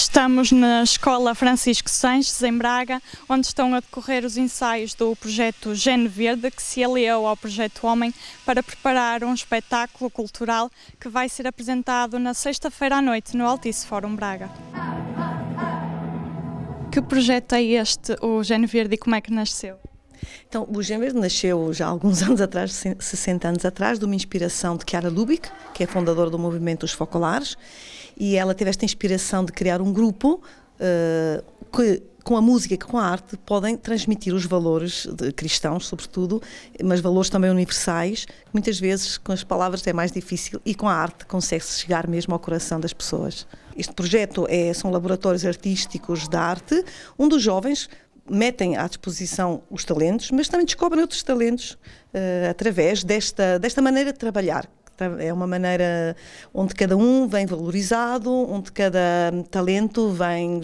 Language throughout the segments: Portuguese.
Estamos na Escola Francisco Sanches, em Braga, onde estão a decorrer os ensaios do projeto Gene Verde, que se aliou ao projeto Homem para preparar um espetáculo cultural que vai ser apresentado na sexta-feira à noite no Altice Fórum Braga. Que projeto é este, o Gene Verde, e como é que nasceu? Então, o Gene Verde nasceu já há alguns anos atrás, 60 anos atrás, de uma inspiração de Chiara Lubich, que é fundadora do movimento dos Focolares, e ela teve esta inspiração de criar um grupo que, com a música e com a arte, podem transmitir os valores cristãos, sobretudo, mas valores também universais, que muitas vezes com as palavras é mais difícil e com a arte consegue-se chegar mesmo ao coração das pessoas. Este projeto são laboratórios artísticos da arte, onde os jovens metem à disposição os talentos, mas também descobrem outros talentos através desta maneira de trabalhar. É uma maneira onde cada um vem valorizado, onde cada talento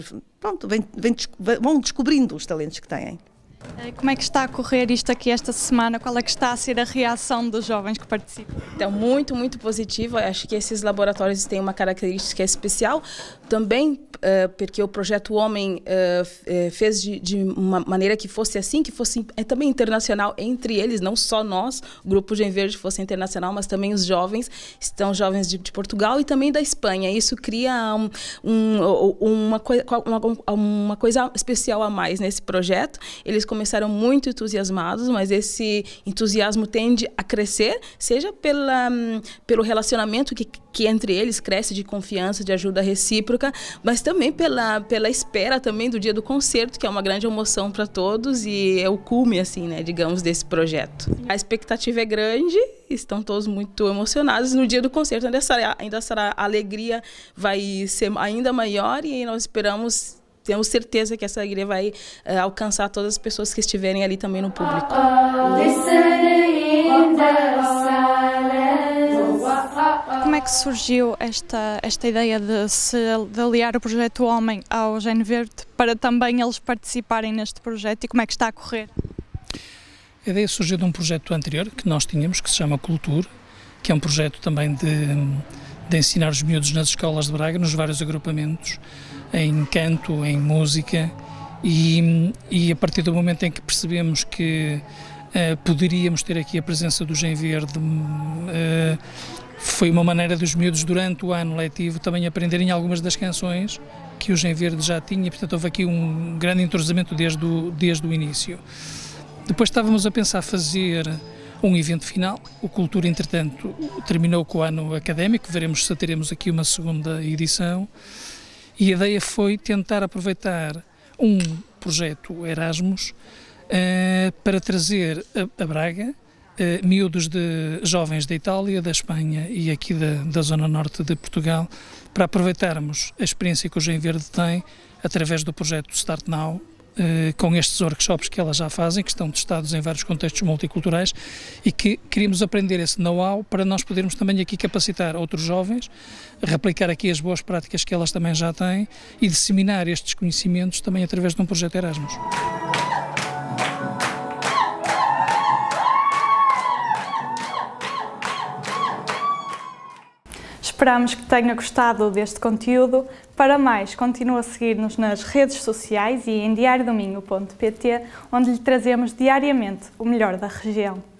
vão descobrindo os talentos que têm. Como é que está a correr isto aqui esta semana? Qual é que está a ser a reação dos jovens que participam? Então, muito, muito positivo. Acho que esses laboratórios têm uma característica especial. Também porque o Projeto Homem fez de uma maneira que fosse assim, que fosse também internacional entre eles, não só nós, o Grupo Gene Verde fosse internacional, mas também os jovens, estão jovens de Portugal e também da Espanha. Isso cria uma coisa especial a mais nesse projeto. Eles começaram muito entusiasmados, mas esse entusiasmo tende a crescer, seja pelo relacionamento que entre eles cresce, de confiança, de ajuda recíproca, mas também pela espera também do dia do concerto, que é uma grande emoção para todos e é o cume, assim, né, digamos, desse projeto. A expectativa é grande, estão todos muito emocionados. No dia do concerto ainda será a alegria, vai ser ainda maior e nós temos certeza que essa alegria vai alcançar todas as pessoas que estiverem ali também no público. Como é que surgiu esta ideia de aliar o Projeto Homem ao Gene Verde para também eles participarem neste projeto, e como é que está a correr? A ideia surgiu de um projeto anterior que nós tínhamos, que se chama Cultura, que é um projeto também de ensinar os miúdos nas escolas de Braga, nos vários agrupamentos, em canto, em música, e a partir do momento em que percebemos que poderíamos ter aqui a presença do Gene Verde, foi uma maneira dos miúdos durante o ano letivo também aprenderem algumas das canções que o Gene Verde já tinha, e portanto houve aqui um grande entrosamento desde o início. Depois estávamos a pensar fazer um evento final. O Cultura, entretanto, terminou com o ano académico, veremos se teremos aqui uma segunda edição, e a ideia foi tentar aproveitar um projeto Erasmus para trazer a Braga miúdos de jovens da Itália, da Espanha e aqui da zona norte de Portugal, para aproveitarmos a experiência que o Gene Verde tem através do projeto Start Now, com estes workshops que elas já fazem, que estão testados em vários contextos multiculturais, e que queríamos aprender esse know-how para nós podermos também aqui capacitar outros jovens, replicar aqui as boas práticas que elas também já têm e disseminar estes conhecimentos também através de um projeto Erasmus. Esperamos que tenha gostado deste conteúdo. Para mais, continue a seguir-nos nas redes sociais e em diariodomingo.pt, onde lhe trazemos diariamente o melhor da região.